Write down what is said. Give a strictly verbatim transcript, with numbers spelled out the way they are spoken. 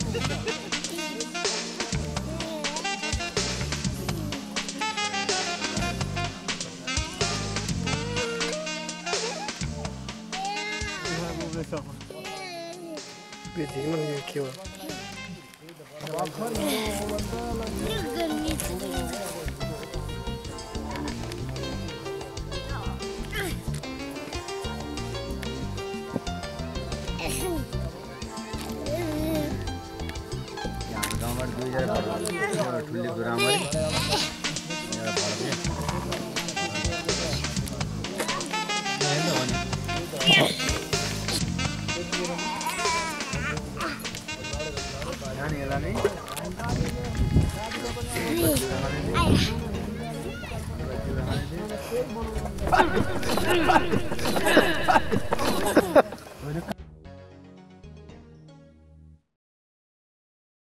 Beijinho, mano, aqui, ó. गाउँबाट दुईजना एउटा ठुली गुरामरी एउटा भर्के नानीहरूलाई नै